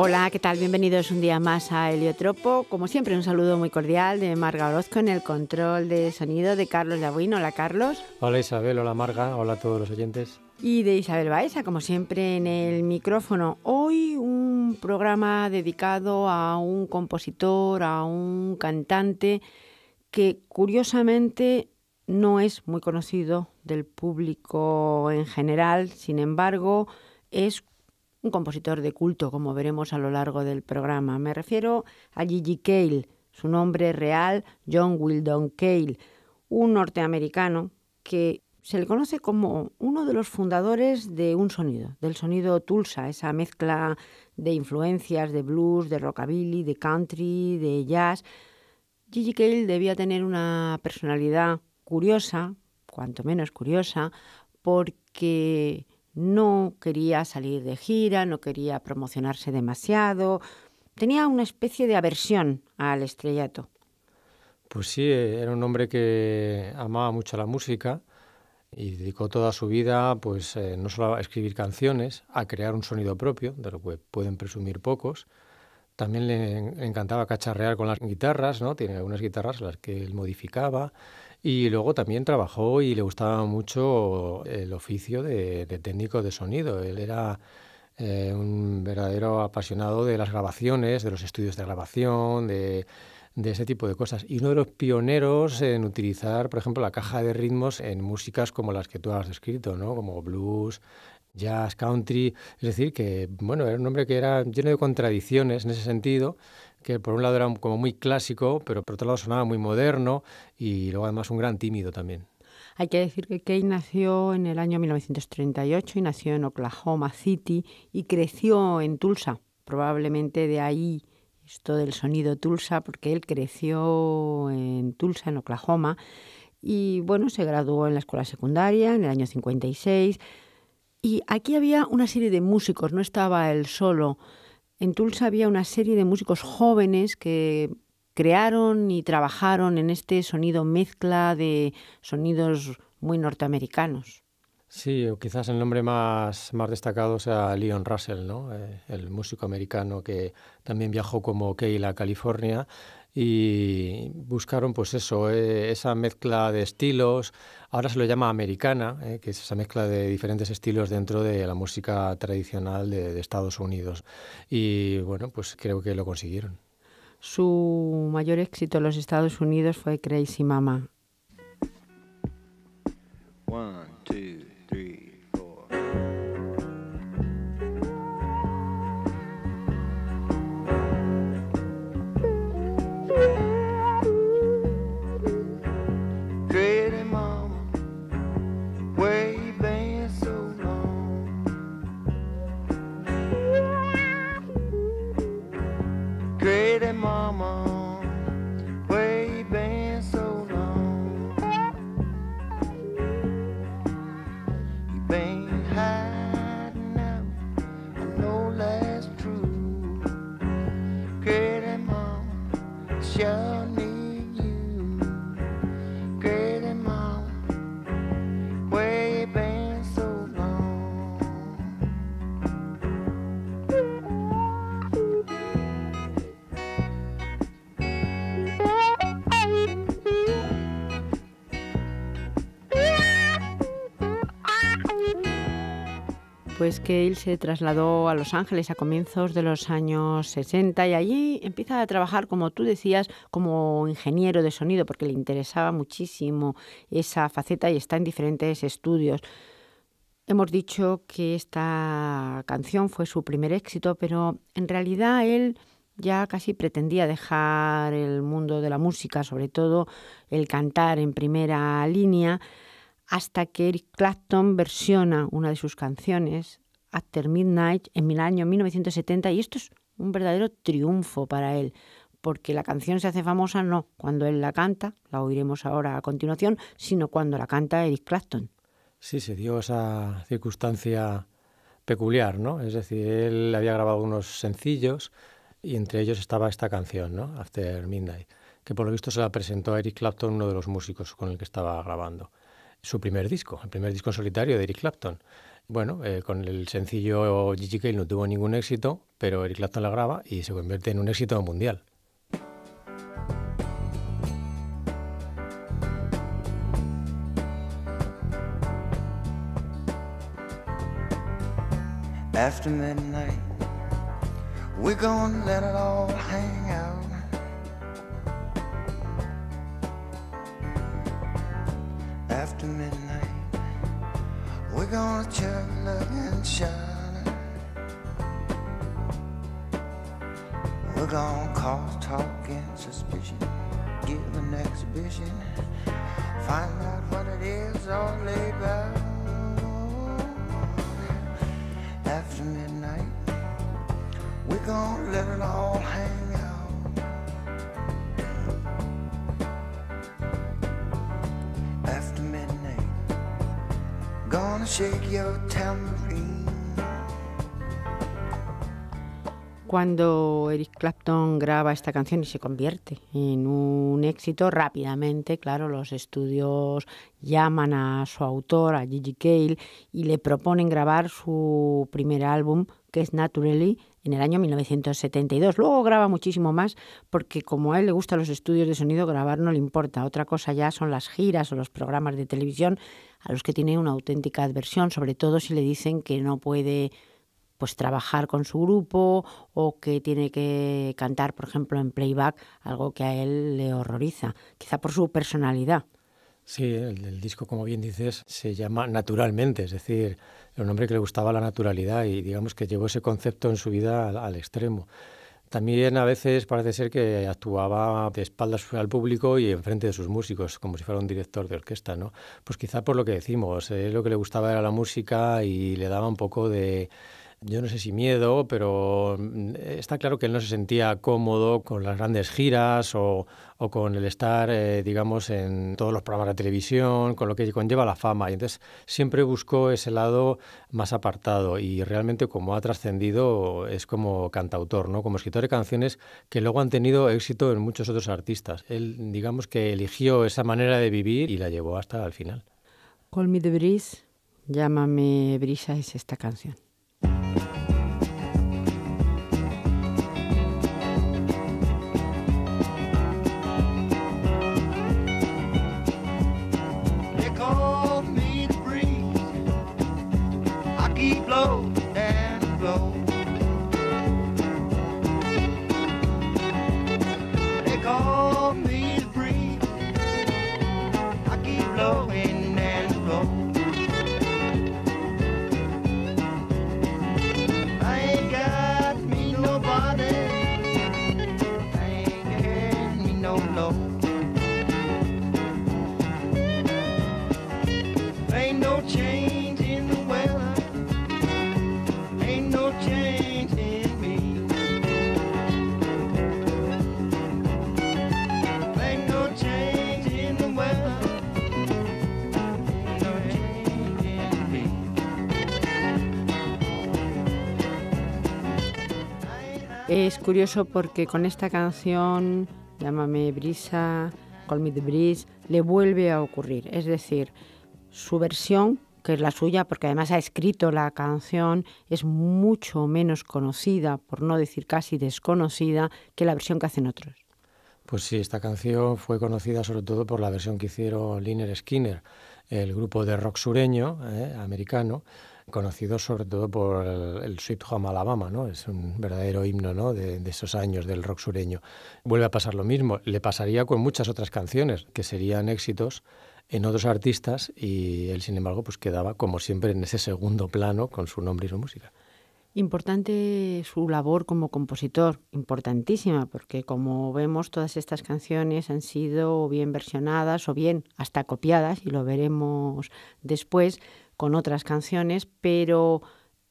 Hola, ¿qué tal? Bienvenidos un día más a Heliotropo. Como siempre, un saludo muy cordial de Marga Orozco en el control de sonido, de Carlos Labuín. Hola, Carlos. Hola Isabel, hola Marga, hola a todos los oyentes. Y de Isabel Baeza, como siempre, en el micrófono. Hoy un programa dedicado a un compositor, a un cantante que curiosamente no es muy conocido del público en general. Sin embargo, es un compositor de culto, como veremos a lo largo del programa. Me refiero a Gigi Cale, su nombre real, John Weldon Cale, un norteamericano que se le conoce como uno de los fundadores de un sonido, del sonido Tulsa, esa mezcla de influencias de blues, de rockabilly, de country, de jazz. Gigi Cale debía tener una personalidad curiosa, cuanto menos curiosa, porque no quería salir de gira, no quería promocionarse demasiado, tenía una especie de aversión al estrellato. Pues sí, era un hombre que amaba mucho la música y dedicó toda su vida, pues no solo a escribir canciones, a crear un sonido propio, de lo que pueden presumir pocos. También le encantaba cacharrear con las guitarras, ¿no? Tiene algunas guitarras las que él modificaba. Y luego también trabajó y le gustaba mucho el oficio de técnico de sonido. Él era un verdadero apasionado de las grabaciones, de los estudios de grabación, de ese tipo de cosas. Y uno de los pioneros en utilizar, por ejemplo, la caja de ritmos en músicas como las que tú has descrito, ¿no? Como blues, jazz, country. Es decir, que bueno, era un hombre que era lleno de contradicciones en ese sentido, que por un lado era como muy clásico, pero por otro lado sonaba muy moderno y luego además un gran tímido también. Hay que decir que Cale nació en el año 1938 y nació en Oklahoma City y creció en Tulsa. Probablemente de ahí esto del sonido Tulsa, porque él creció en Tulsa, en Oklahoma, y bueno, se graduó en la escuela secundaria en el año 56. Y aquí había una serie de músicos, no estaba él solo. En Tulsa había una serie de músicos jóvenes que crearon y trabajaron en este sonido mezcla de sonidos muy norteamericanos. Sí, o quizás el nombre más destacado sea Leon Russell, ¿no? El músico americano que también viajó como Cale a California y buscaron pues eso, esa mezcla de estilos. Ahora se lo llama americana, que es esa mezcla de diferentes estilos dentro de la música tradicional de Estados Unidos. Y bueno, pues creo que lo consiguieron. Su mayor éxito en los Estados Unidos fue Crazy Mama. 1, 2, 3, 4. Crazy mama, where you been so long? Crazy mama, where you been so long? You been hiding out, I know that's true. Crazy mama, sure need you. Crazy mama, where you been so long? Pues que él se trasladó a Los Ángeles a comienzos de los años 60 y allí empieza a trabajar, como tú decías, como ingeniero de sonido, porque le interesaba muchísimo esa faceta y está en diferentes estudios. Hemos dicho que esta canción fue su primer éxito, pero en realidad él ya casi pretendía dejar el mundo de la música, sobre todo el cantar en primera línea, hasta que Eric Clapton versiona una de sus canciones, After Midnight, en el año 1970, y esto es un verdadero triunfo para él, porque la canción se hace famosa no cuando él la canta, la oiremos ahora a continuación, sino cuando la canta Eric Clapton. Sí, se dio esa circunstancia peculiar, ¿no? Es decir, él había grabado unos sencillos y entre ellos estaba esta canción, ¿no? After Midnight, que por lo visto se la presentó a Eric Clapton, uno de los músicos con el que estaba grabando. su primer disco, el primer disco en solitario de Eric Clapton. Bueno, con el sencillo Gigi Cale no tuvo ningún éxito, pero Eric Clapton la graba y se convierte en un éxito mundial. After midnight, we're gonna let it all hang out. After midnight, we're gonna chug, look and shine. We're gonna cause talk and suspicion, give an exhibition, find out what it is all about. After midnight, we're gonna let it all hang out. After midnight, gonna shake your tambourine. Cuando Eric Clapton graba esta canción y se convierte en un éxito, rápidamente, claro, los estudios llaman a su autor, a Gigi Cale, y le proponen grabar su primer álbum, que es Naturally, en el año 1972. Luego graba muchísimo más porque como a él le gustan los estudios de sonido, grabar no le importa. Otra cosa ya son las giras o los programas de televisión a los que tiene una auténtica adversión, sobre todo si le dicen que no puede pues trabajar con su grupo o que tiene que cantar, por ejemplo, en playback, algo que a él le horroriza, quizá por su personalidad. Sí, el disco, como bien dices, se llama Naturalmente, es decir, era un hombre que le gustaba la naturalidad y digamos que llevó ese concepto en su vida al extremo. También a veces parece ser que actuaba de espaldas al público y enfrente de sus músicos, como si fuera un director de orquesta, ¿no? Pues quizá por lo que decimos, lo que le gustaba era la música y le daba un poco de, yo no sé si miedo, pero está claro que él no se sentía cómodo con las grandes giras o con el estar, digamos, en todos los programas de televisión, con lo que conlleva la fama. Y entonces siempre buscó ese lado más apartado y realmente como ha trascendido es como cantautor, ¿no? Como escritor de canciones que luego han tenido éxito en muchos otros artistas. Él, digamos que eligió esa manera de vivir y la llevó hasta el final. Call Me the Breeze, Llámame Brisa, es esta canción. Es curioso porque con esta canción, Llámame Brisa, Call Me the Breeze, le vuelve a ocurrir. Es decir, su versión, que es la suya, porque además ha escrito la canción, es mucho menos conocida, por no decir casi desconocida, que la versión que hacen otros. Pues sí, esta canción fue conocida sobre todo por la versión que hicieron Lynyrd Skynyrd, el grupo de rock sureño americano, conocido sobre todo por el Sweet Home Alabama, ¿no? Es un verdadero himno, ¿no? de esos años del rock sureño. Vuelve a pasar lo mismo, le pasaría con muchas otras canciones que serían éxitos en otros artistas y él, sin embargo, pues quedaba como siempre en ese segundo plano con su nombre y su música. Importante su labor como compositor, importantísima, porque como vemos todas estas canciones han sido bien versionadas o bien hasta copiadas, y lo veremos después con otras canciones, pero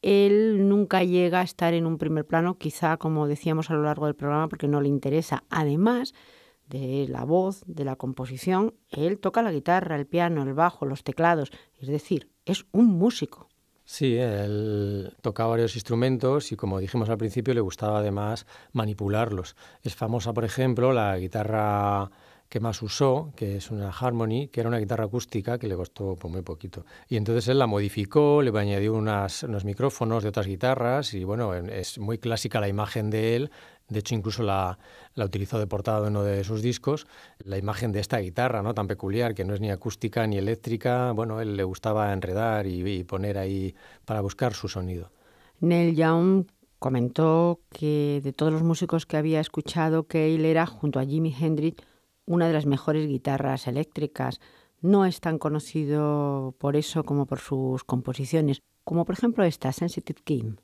él nunca llega a estar en un primer plano, quizá como decíamos a lo largo del programa, porque no le interesa. Además de la voz, de la composición, él toca la guitarra, el piano, el bajo, los teclados, es decir, es un músico. Sí, él tocaba varios instrumentos y, como dijimos al principio, le gustaba además manipularlos. Es famosa, por ejemplo, la guitarra que más usó, que es una Harmony, que era una guitarra acústica que le costó pues, muy poquito. Y entonces él la modificó, le añadió unos micrófonos de otras guitarras y bueno, es muy clásica la imagen de él. De hecho, incluso la utilizó de portada de uno de sus discos, la imagen de esta guitarra, ¿no?, tan peculiar, que no es ni acústica ni eléctrica. Bueno, él le gustaba enredar y poner ahí para buscar su sonido. Neil Young comentó que de todos los músicos que había escuchado, Cale era, junto a Jimi Hendrix, una de las mejores guitarras eléctricas. No es tan conocido por eso como por sus composiciones, como por ejemplo esta, Sensitive Kim.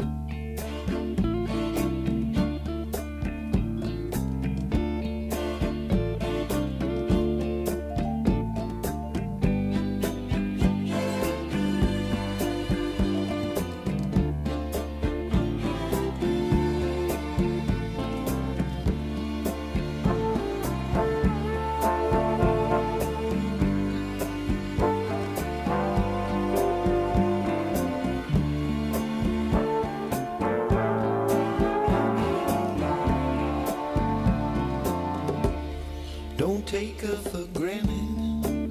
Take her for granted.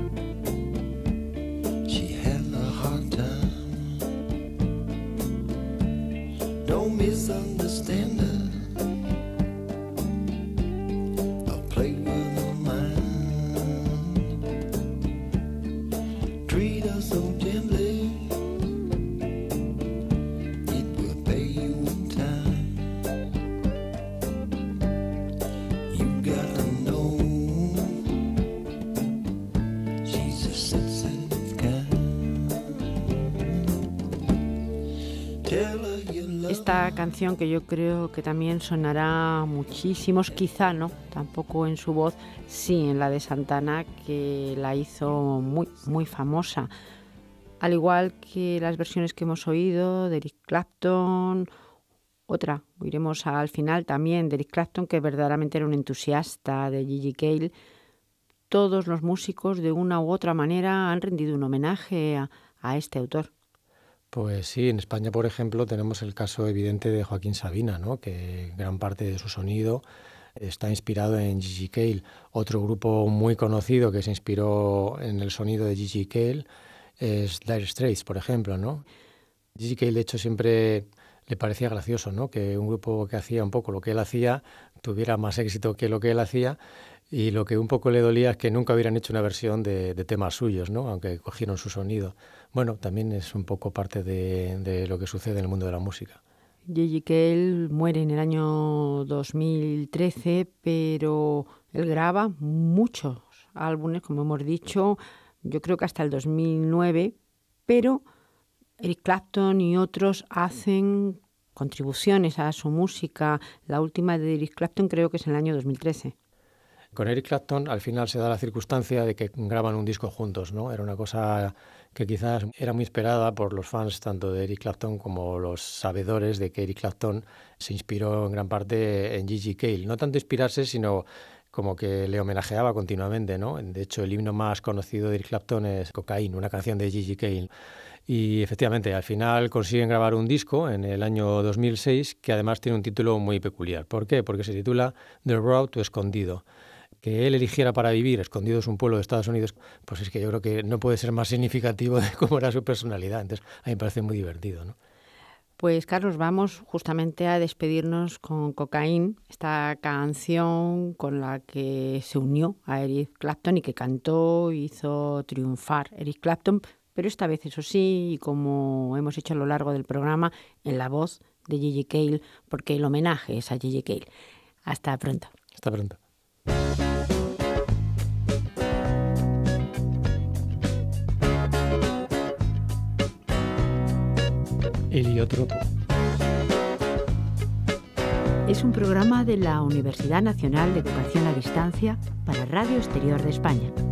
She had a hard time. Don't misunderstand her. I'll play with her mind. Treat her so gently. It will pay you in time. You gotta know. Esta canción, que yo creo que también sonará muchísimos, quizá no, tampoco en su voz, sí en la de Santana, que la hizo muy, muy famosa. Al igual que las versiones que hemos oído de Eric Clapton, otra, oiremos al final también de Eric Clapton, que verdaderamente era un entusiasta de Gigi Cale. Todos los músicos de una u otra manera han rendido un homenaje a este autor. Pues sí, en España, por ejemplo, tenemos el caso evidente de Joaquín Sabina, ¿no?, que gran parte de su sonido está inspirado en Gigi Cale. Otro grupo muy conocido que se inspiró en el sonido de Gigi Cale es Dire Straits, por ejemplo, ¿no? Gigi Cale, de hecho, siempre le parecía gracioso, ¿no?, que un grupo que hacía un poco lo que él hacía tuviera más éxito que lo que él hacía, y lo que un poco le dolía es que nunca hubieran hecho una versión de temas suyos, ¿no?, aunque cogieron su sonido. Bueno, también es un poco parte de lo que sucede en el mundo de la música. Gigi Cale muere en el año 2013, pero él graba muchos álbumes, como hemos dicho, yo creo que hasta el 2009, pero Eric Clapton y otros hacen contribuciones a su música. La última de Eric Clapton creo que es en el año 2013. Con Eric Clapton al final se da la circunstancia de que graban un disco juntos, ¿no? Era una cosa que quizás era muy esperada por los fans tanto de Eric Clapton como los sabedores de que Eric Clapton se inspiró en gran parte en Gigi Cale. No tanto inspirarse, sino como que le homenajeaba continuamente, ¿no? De hecho, el himno más conocido de Eric Clapton es Cocaine, una canción de Gigi Cale. Y efectivamente, al final consiguen grabar un disco en el año 2006 que además tiene un título muy peculiar. ¿Por qué? Porque se titula The Road to Escondido. Que él eligiera para vivir Escondido es un pueblo de Estados Unidos, pues es que yo creo que no puede ser más significativo de cómo era su personalidad. Entonces, a mí me parece muy divertido, ¿no? Pues, Carlos, vamos justamente a despedirnos con Cocaine, esta canción con la que se unió a Eric Clapton y que cantó, hizo triunfar Eric Clapton, pero esta vez, eso sí, y como hemos hecho a lo largo del programa, en la voz de Gigi Cale, porque el homenaje es a Gigi Cale. Hasta pronto. Hasta pronto. Heliotropo. Es un programa de la Universidad Nacional de Educación a Distancia para Radio Exterior de España.